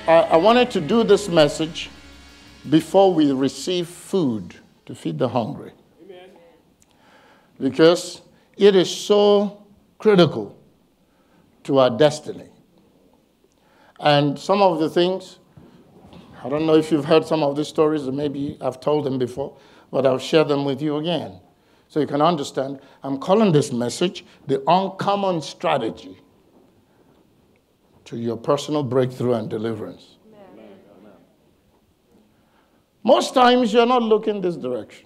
I wanted to do this message before we receive food to feed the hungry. Amen. Because it is so critical to our destiny. And some of the things, I don't know if you've heard some of these stories, or maybe I've told them before, but I'll share them with you again so you can understand. I'm calling this message the uncommon strategy to your personal breakthrough and deliverance. Amen. Most times you're not looking this direction.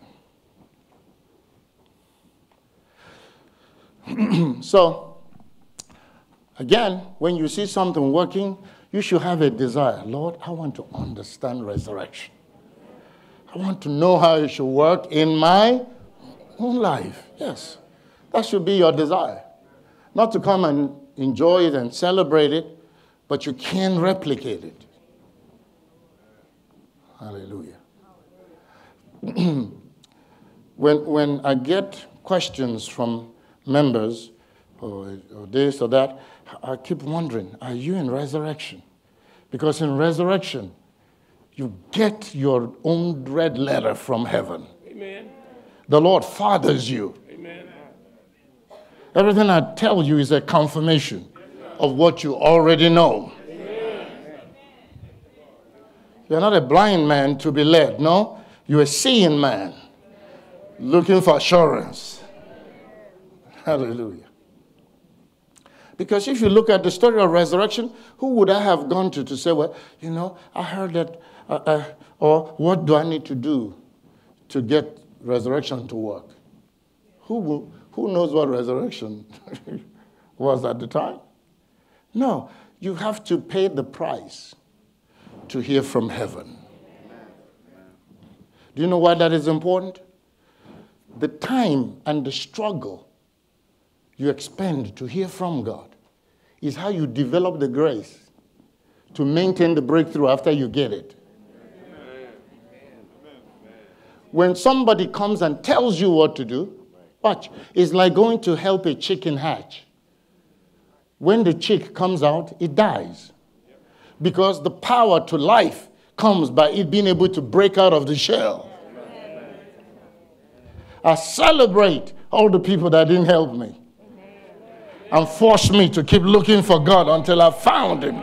So, again, when you see something working, you should have a desire. Lord, I want to understand resurrection. I want to know how it should work in my own life. Yes, that should be your desire. Not to come and enjoy it and celebrate it, but you can replicate it. Hallelujah. When I get questions from members or this or that, I keep wondering, are you in resurrection? Because in resurrection, you get your own red letter from heaven. Amen. The Lord fathers you. Amen. Everything I tell you is a confirmation of what you already know. Amen. You're not a blind man to be led. No, you're a seeing man looking for assurance. Hallelujah. Because if you look at the story of resurrection, who would I have gone to say, well, you know, I heard that, or what do I need to do to get resurrection to work? Who knows what resurrection was at the time? No, you have to pay the price to hear from heaven. Do you know why that is important? The time and the struggle you expend to hear from God is how you develop the grace to maintain the breakthrough after you get it. Amen. When somebody comes and tells you what to do, watch, it's like going to help a chicken hatch. When the chick comes out, it dies. Because the power to life comes by it being able to break out of the shell. I celebrate all the people that didn't help me and forced me to keep looking for God until I found him.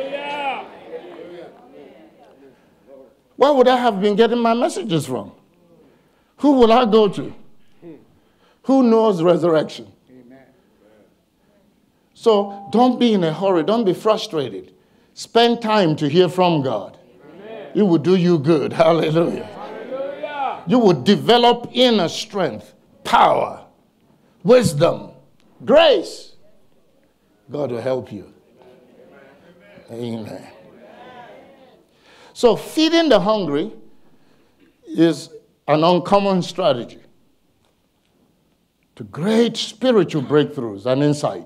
Where would I have been getting my messages from? Who will I go to? Who knows resurrection? So don't be in a hurry. Don't be frustrated. Spend time to hear from God. It will do you good. Hallelujah. Hallelujah. You will develop inner strength, power, wisdom, grace. God will help you. Amen. So feeding the hungry is an uncommon strategy to great spiritual breakthroughs and insight.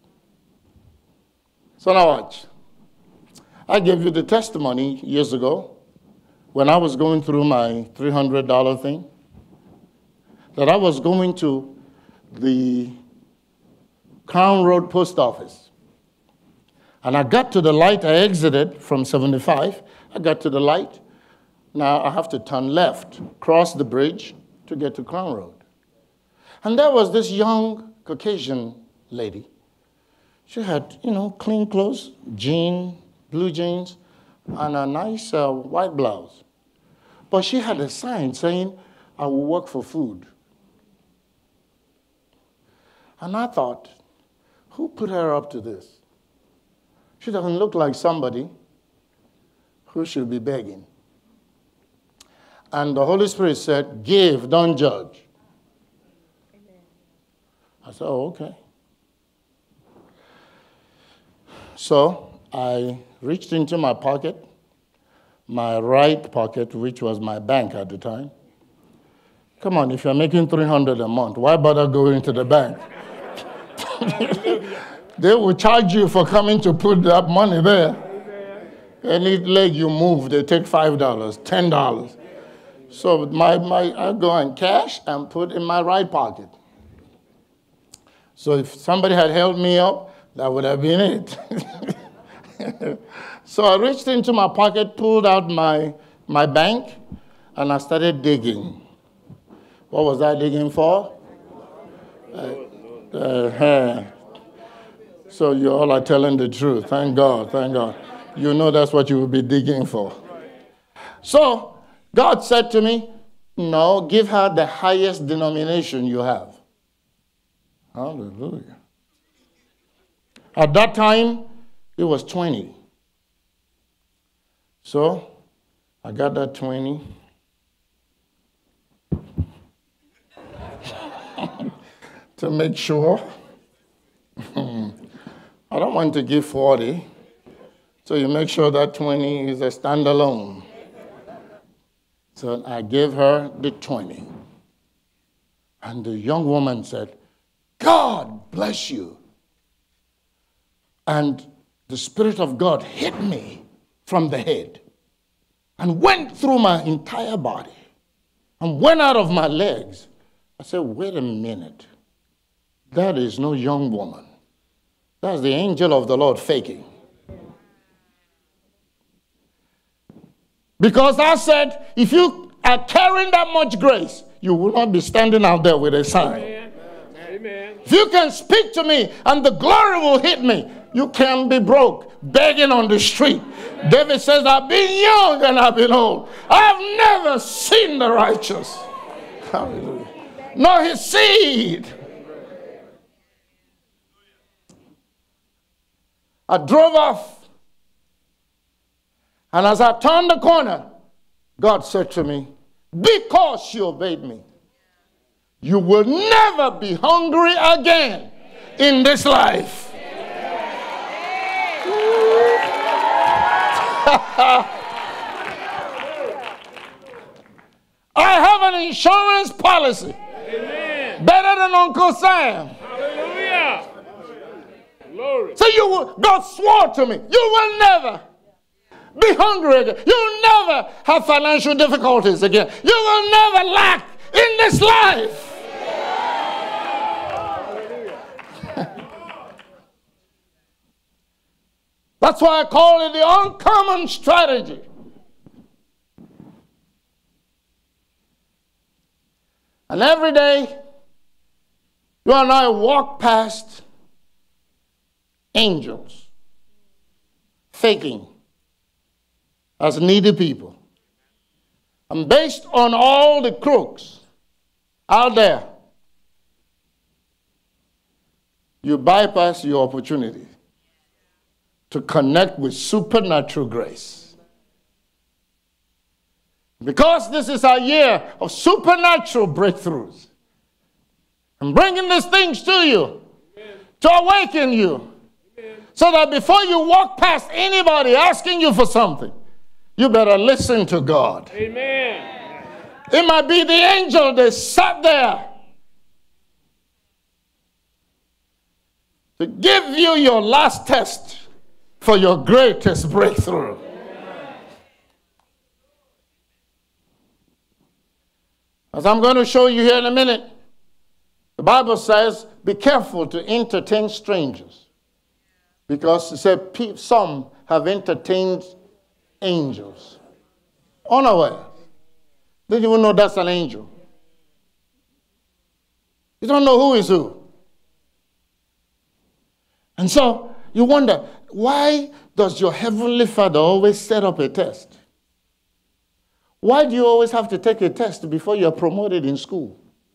So now watch. I gave you the testimony years ago when I was going through my $300 thing that I was going to the Crown Road Post Office. And I got to the light. I exited from 75. I got to the light. Now I have to turn left, cross the bridge to get to Crown Road. And there was this young Caucasian lady. She had, clean clothes, blue jeans, and a nice white blouse. But she had a sign saying, I will work for food. And I thought, who put her up to this? She doesn't look like somebody who should be begging. And the Holy Spirit said, give, don't judge. Amen. I said, oh, okay. So I reached into my pocket, my right pocket, which was my bank at the time. Come on, if you're making $300 a month, why bother going to the bank? They will charge you for coming to put that money there. Any leg you move, they take $5, $10. So I go and cash and put in my right pocket. So if somebody had held me up, that would have been it. So I reached into my pocket, pulled out my bank, and I started digging. What was I digging for? So you all are telling the truth. Thank God, thank God. You know that's what you will be digging for. So God said to me, no, give her the highest denomination you have. Hallelujah. At that time, it was 20. So I got that 20. To make sure. I don't want to give 40. So you make sure that 20 is a standalone. So I gave her the 20. And the young woman said, God bless you. And the Spirit of God hit me from the head and went through my entire body and went out of my legs. I said, wait a minute. That is no young woman. That's the angel of the Lord faking. Because I said, if you are carrying that much grace, you will not be standing out there with a sign. Amen. If you can speak to me and the glory will hit me, you can't be broke, begging on the street. David says, I've been young and I've been old. I've never seen the righteous. Hallelujah. Nor his seed. I drove off. And as I turned the corner, God said to me, because she obeyed me, you will never be hungry again in this life. I have an insurance policy. Amen. Better than Uncle Sam. Hallelujah. Glory. So God swore to me, you will never be hungry again. You'll never have financial difficulties again. You will never lack in this life. That's why I call it the uncommon strategy. And every day, you and I walk past angels, faking as needy people. And based on all the crooks out there, you bypass your opportunity to connect with supernatural grace. Because this is our year of supernatural breakthroughs. I'm bringing these things to you to awaken you so that before you walk past anybody asking you for something, you better listen to God. Amen. It might be the angel that sat there to give you your last test for your greatest breakthrough. As I'm going to show you here in a minute, the Bible says, be careful to entertain strangers. Because it said some have entertained angels. Unaware. They don't even know that's an angel. You don't know who is who. And so you wonder, why does your Heavenly Father always set up a test? Why do you always have to take a test before you're promoted in school?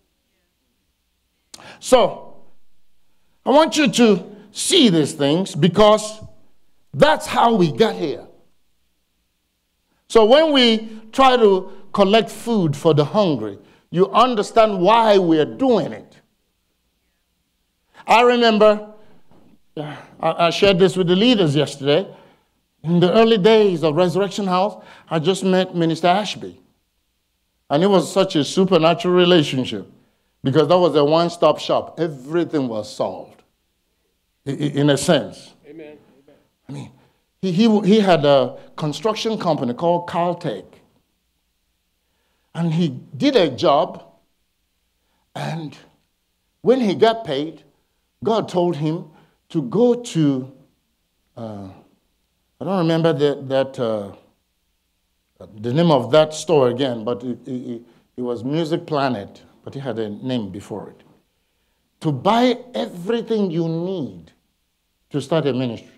So, I want you to see these things because that's how we got here. So when we try to collect food for the hungry, you understand why we're doing it. I remember, I shared this with the leaders yesterday. In the early days of Resurrection House, I just met Minister Ashby. And it was such a supernatural relationship because that was a one-stop shop. Everything was solved, in a sense. Amen. I mean, he had a construction company called Caltech. And he did a job, and when he got paid, God told him to go to I don't remember the name of that store again, but it was Music Planet, but it had a name before it. To buy everything you need to start a ministry.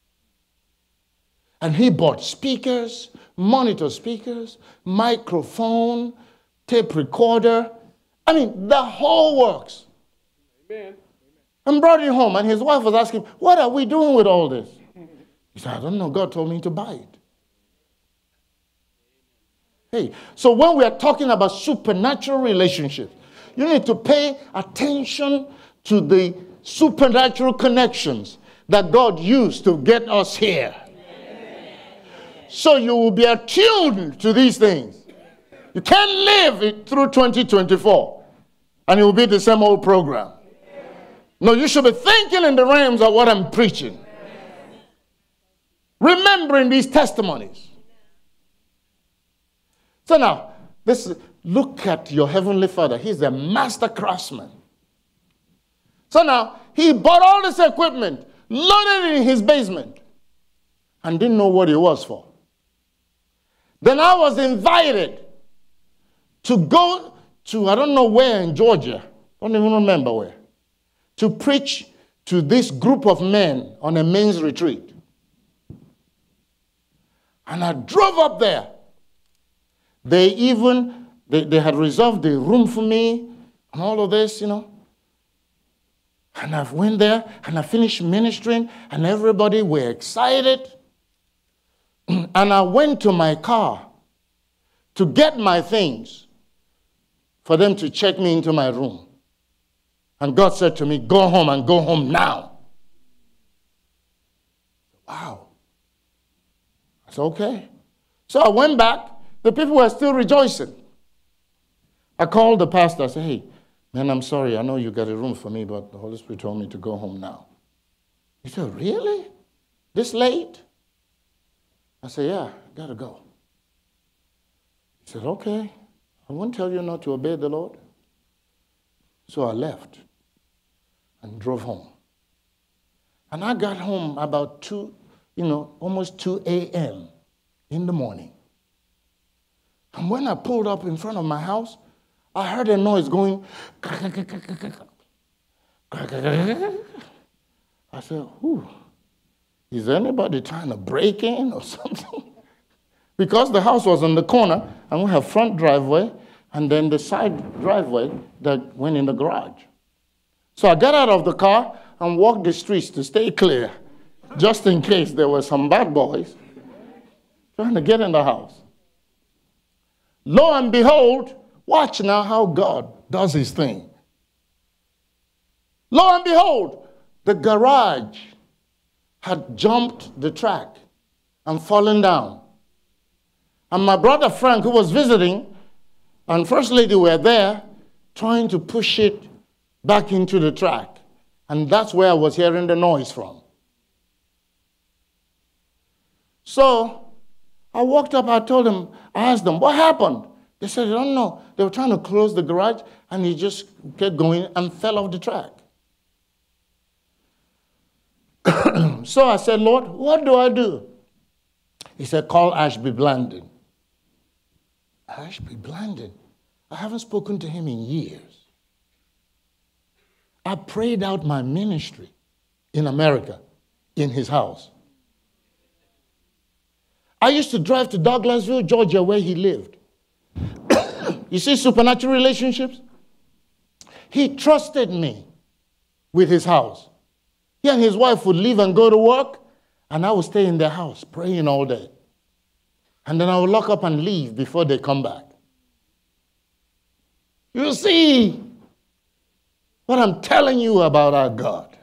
And he bought speakers, monitor speakers, microphone, tape recorder. I mean, the whole works. Amen. And brought it home. And his wife was asking, what are we doing with all this? He said, I don't know. God told me to buy it. Hey, so when we are talking about supernatural relationships, you need to pay attention to the supernatural connections that God used to get us here. So you will be attuned to these things. You can't live it through 2024 and it will be the same old program. No, you should be thinking in the realms of what I'm preaching. Remembering these testimonies. So now, look at your heavenly Father. He's a master craftsman. So now, he bought all this equipment, loaded it in his basement, and didn't know what it was for. Then I was invited to go to, I don't know where in Georgia, I don't even remember where, to preach to this group of men on a men's retreat. And I drove up there. They had reserved the room for me and all of this, you know. And I went there and I finished ministering and everybody were excited. And I went to my car to get my things for them to check me into my room. And God said to me, go home and go home now. Wow. I said, okay. So I went back. The people were still rejoicing. I called the pastor. I said, hey, man, I'm sorry. I know you got a room for me, but the Holy Spirit told me to go home now. He said, really? This late? I said, yeah, got to go. He said, okay. I won't tell you not to obey the Lord. So I left and drove home. And I got home about almost 2 a.m. in the morning. And when I pulled up in front of my house, I heard a noise going. I said, "Whew, is anybody trying to break in or something?" Because the house was on the corner, and we have front driveway, and then the side driveway that went in the garage. So I got out of the car and walked the streets to stay clear, just in case there were some bad boys trying to get in the house. Lo and behold, watch now how God does his thing. Lo and behold, the garage had jumped the track and fallen down. And my brother Frank, who was visiting, and First Lady were there trying to push it back into the track. And that's where I was hearing the noise from. So I walked up, I asked them, what happened? They said, I don't know. They were trying to close the garage, and he just kept going and fell off the track. So I said, Lord, what do I do? He said, call Ashby Blandon. Ashby Blandon? I haven't spoken to him in years. I prayed out my ministry in America, in his house. I used to drive to Douglasville, Georgia, where he lived. You see supernatural relationships? He trusted me with his house. He and his wife would leave and go to work, and I would stay in their house praying all day. And then I would lock up and leave before they come back. You see what I'm telling you about our God.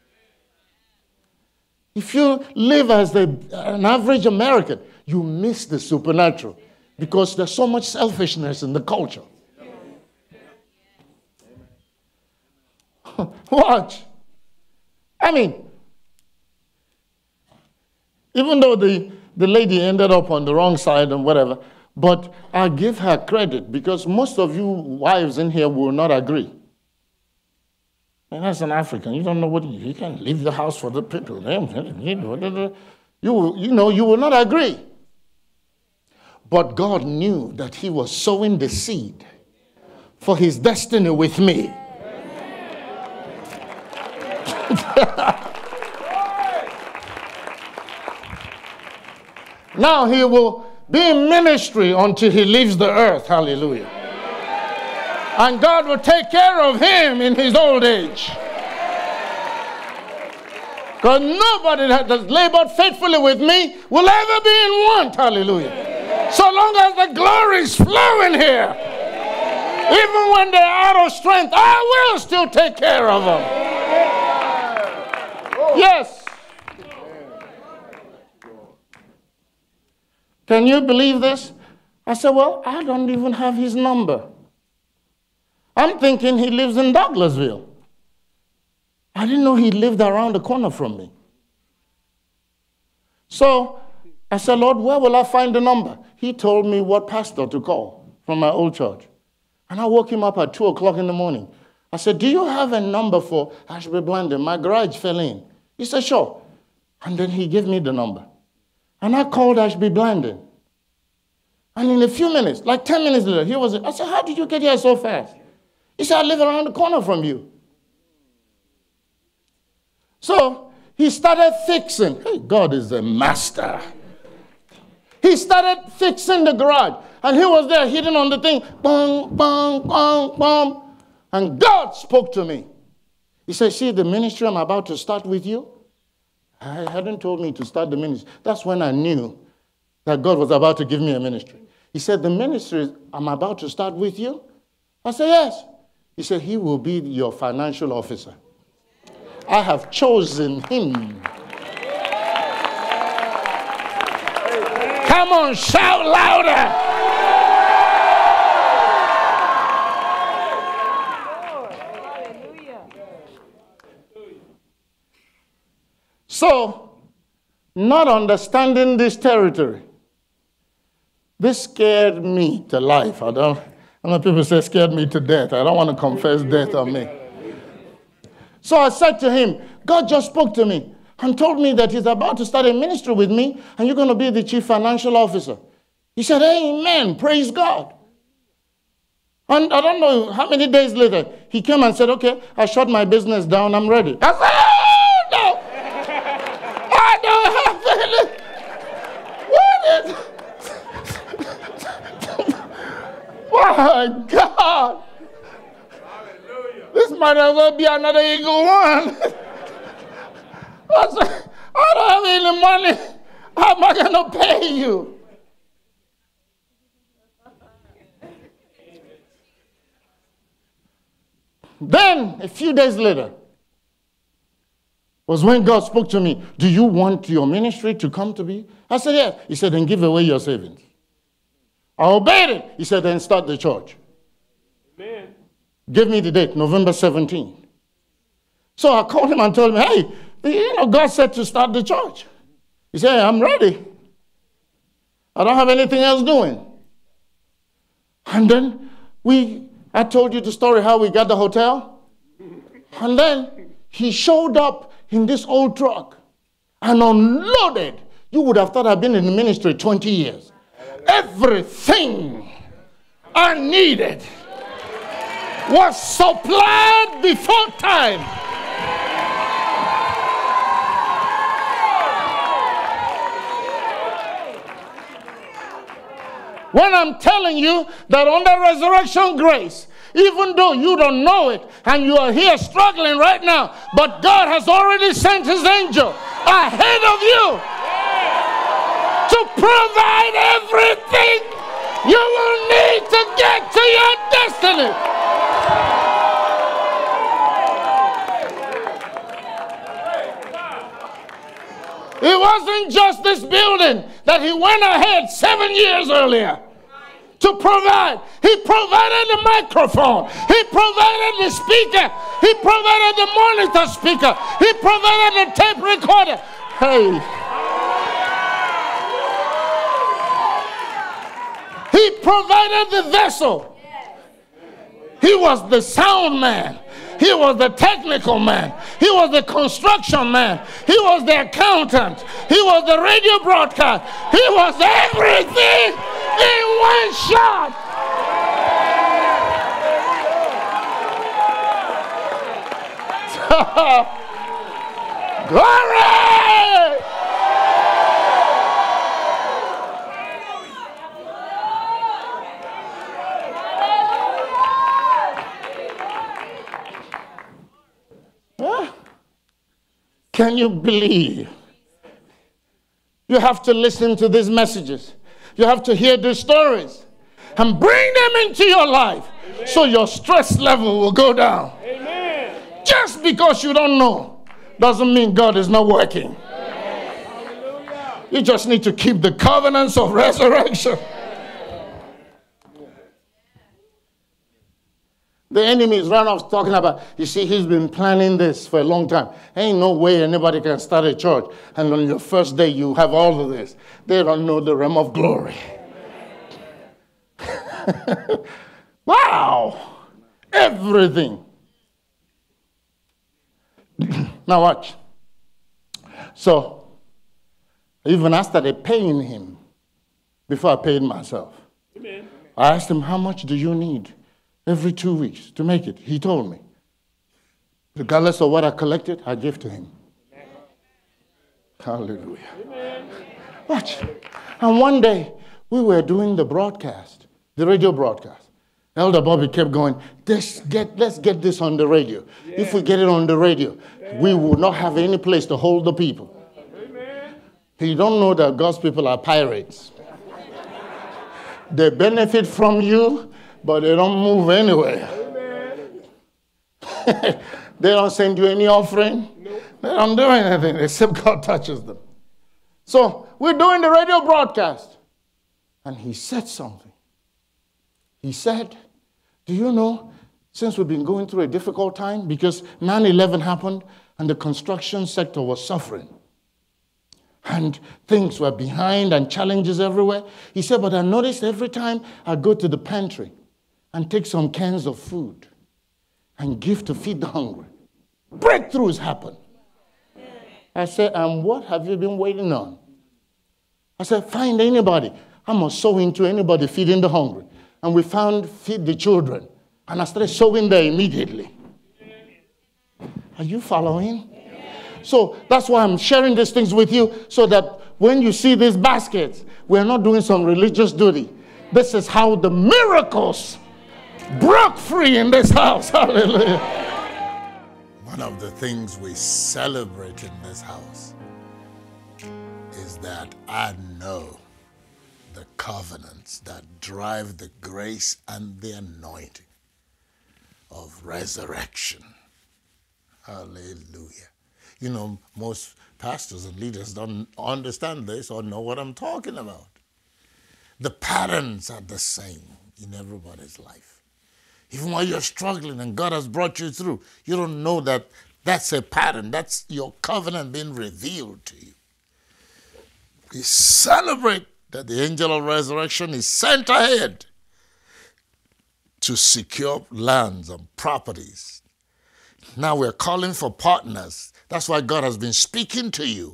If you live as an average American, you miss the supernatural because there's so much selfishness in the culture. Watch. I mean, even though the lady ended up on the wrong side and whatever, but I give her credit because most of you wives in here will not agree. And as an African, you don't know what you can't leave the house for the people. You will not agree. But God knew that he was sowing the seed for his destiny with me. Now he will be in ministry until he leaves the earth. Hallelujah. And God will take care of him in his old age. Because nobody that has labored faithfully with me will ever be in want. Hallelujah. So long as the glory is flowing here, even when they're out of strength, I will still take care of them. Yes. Can you believe this? I said, well, I don't even have his number. I'm thinking he lives in Douglasville. I didn't know he lived around the corner from me. So I said, Lord, where will I find the number? He told me what pastor to call from my old church. And I woke him up at 2 o'clock in the morning. I said, do you have a number for Ashby Blandon? My garage fell in. He said, sure. And then he gave me the number. And I called Ashby Blandon. And in a few minutes, like 10 minutes later, he was. I said, how did you get here so fast? He said, I live around the corner from you. So he started fixing. Hey, God is a master. He started fixing the garage. And he was there hitting on the thing. Bong, bong, bong, bong. And God spoke to me. He said, see the ministry I'm about to start with you? I hadn't told me to start the ministry. That's when I knew that God was about to give me a ministry. He said, the ministry I'm about to start with you? I said, yes. He said, he will be your financial officer. I have chosen him. Come on, shout louder. So, not understanding this territory, this scared me to life. I know people say scared me to death. I don't want to confess death on me. So I said to him, God just spoke to me and told me that he's about to start a ministry with me and you're going to be the chief financial officer. He said, amen, praise God. And I don't know how many days later, he came and said, okay, I shut my business down, I'm ready. I said, oh, no. I don't have any. My God. This might as well be another Eagle One. I said, I don't have any money. How am I going to pay you? Then, a few days later, was when God spoke to me. Do you want your ministry to come to me? I said, yes. He said, then give away your savings. I obeyed it. He said, then start the church. Amen. Give me the date, November 17th. So I called him and told him, hey, God said to start the church. He said, I'm ready. I don't have anything else doing. And then I told you the story how we got the hotel. And then he showed up in this old truck and unloaded. You would have thought I'd been in the ministry 20 years. Everything I needed was supplied before time. When I'm telling you that under resurrection grace, even though you don't know it and you are here struggling right now, but God has already sent his angel ahead of you to provide everything you will need to get to your destiny. It wasn't just this building that he went ahead 7 years earlier to provide. He provided the microphone. He provided the speaker. He provided the monitor speaker. He provided the tape recorder. Hey. He provided the vessel. He was the sound man. He was the technical man. He was the construction man. He was the accountant. He was the radio broadcast. He was everything in one shot. Glory! Can you believe? You have to listen to these messages. You have to hear these stories and bring them into your life. Amen. So your stress level will go down. Amen. Just because you don't know doesn't mean God is not working. Amen. You just need to keep the covenants of resurrection. The enemy is run off talking about, you see, he's been planning this for a long time. Ain't no way anybody can start a church and on your first day you have all of this. They don't know the realm of glory. Wow! Everything. Now watch. So, even I started paying him before I paid myself. Amen. I asked him, how much do you need? Every 2 weeks to make it. He told me. Regardless of what I collected, I give to him. Amen. Hallelujah. Amen. Watch. And one day, we were doing the broadcast, the radio broadcast. Elder Bobby kept going, let's get this on the radio. Yeah. If we get it on the radio, we will not have any place to hold the people. Amen. You don't know that God's people are pirates. They benefit from you, but they don't move anywhere. They don't send you any offering. Nope. They don't do anything except God touches them. So we're doing the radio broadcast. And he said something. He said, do you know, since we've been going through a difficult time, because 9/11 happened and the construction sector was suffering. And things were behind and challenges everywhere. He said, but I noticed every time I go to the pantry, and take some cans of food and give to feed the hungry, breakthroughs happen. I said, and what have you been waiting on? I said, find anybody. I must sow into anybody feeding the hungry. And we found feed the children. And I started sowing there immediately. Are you following? So that's why I'm sharing these things with you, so that when you see these baskets, we're not doing some religious duty. This is how the miracles broke free in this house. Hallelujah. One of the things we celebrate in this house is that I know the covenants that drive the grace and the anointing of resurrection. Hallelujah. You know, most pastors and leaders don't understand this or know what I'm talking about. The patterns are the same in everybody's life. Even while you're struggling and God has brought you through, you don't know that that's a pattern. That's your covenant being revealed to you. We celebrate that the angel of resurrection is sent ahead to secure lands and properties. Now we're calling for partners. That's why God has been speaking to you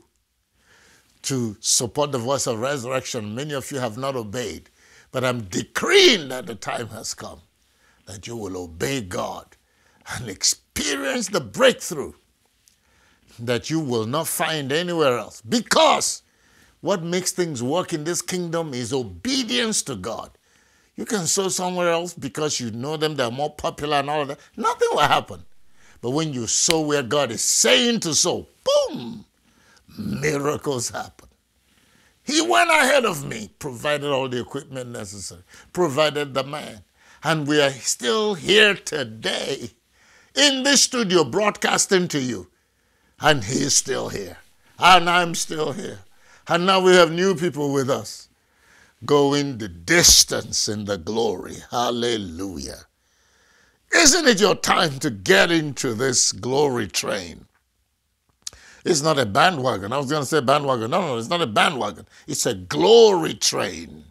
to support the voice of resurrection. Many of you have not obeyed, but I'm decreeing that the time has come that you will obey God and experience the breakthrough that you will not find anywhere else. Because what makes things work in this kingdom is obedience to God. You can sow somewhere else because you know them, they're more popular and all of that. Nothing will happen. But when you sow where God is saying to sow, boom, miracles happen. He went ahead of me, provided all the equipment necessary, provided the man. And we are still here today in this studio broadcasting to you. And he's still here. And I'm still here. And now we have new people with us going the distance in the glory. Hallelujah. Isn't it your time to get into this glory train? It's not a bandwagon. I was going to say bandwagon. No, it's not a bandwagon. It's a glory train.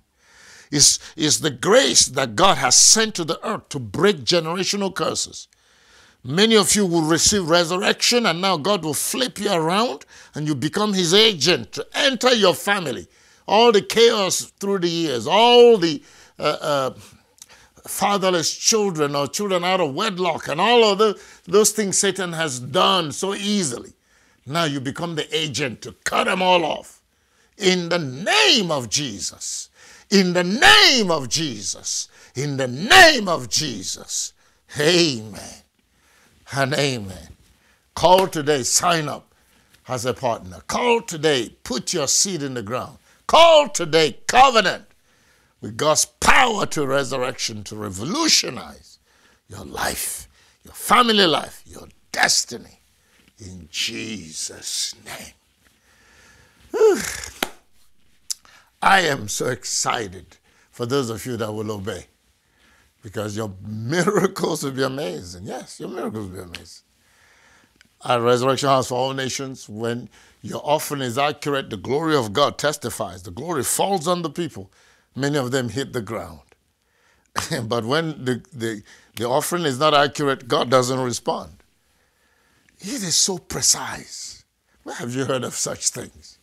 It's the grace that God has sent to the earth to break generational curses, Many of you will receive resurrection, and now God will flip you around and you become his agent to enter your family. All the chaos through the years, all the fatherless children or children out of wedlock and all of those things Satan has done so easily. Now you become the agent to cut them all off. In the name of Jesus. In the name of Jesus. In the name of Jesus. Amen. And amen. Call today, sign up as a partner. Call today, put your seed in the ground. Call today, covenant with God's power to resurrection, to revolutionize your life, your family life, your destiny. In Jesus' name. Whew. I am so excited for those of you that will obey, because your miracles will be amazing. Yes, your miracles will be amazing. At Resurrection House for All Nations, when your offering is accurate, the glory of God testifies. The glory falls on the people. Many of them hit the ground. But when the offering is not accurate, God doesn't respond. It is so precise. Where have you heard of such things?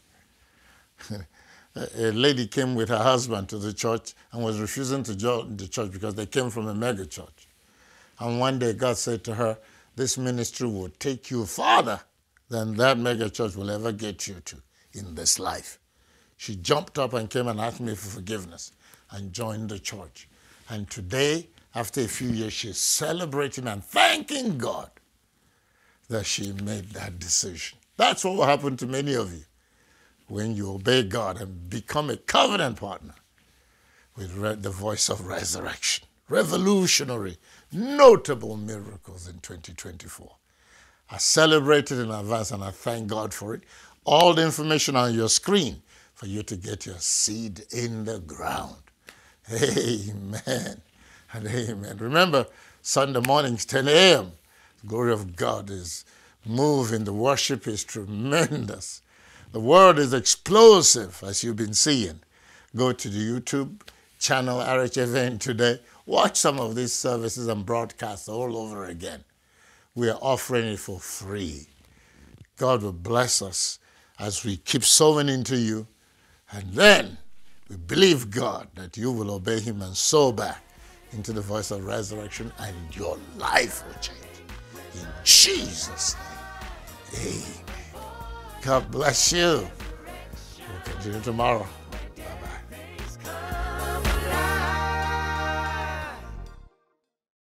A lady came with her husband to the church and was refusing to join the church because they came from a mega church. And one day God said to her, this ministry will take you farther than that mega church will ever get you to in this life. She jumped up and came and asked me for forgiveness and joined the church. And today, after a few years, she's celebrating and thanking God that she made that decision. That's what will happen to many of you when you obey God and become a covenant partner with the voice of resurrection. Revolutionary, notable miracles in 2024. I celebrate it in advance and I thank God for it. All the information on your screen for you to get your seed in the ground. Amen and amen. Remember, Sunday mornings, 10 a.m., the glory of God is moving. The worship is tremendous. The word is explosive, as you've been seeing. Go to the YouTube channel, RHFN Today. Watch some of these services and broadcasts all over again. We are offering it for free. God will bless us as we keep sowing into you. And then we believe God that you will obey him and sow back into the voice of resurrection, and your life will change. In Jesus' name, amen. God bless you. We'll continue tomorrow.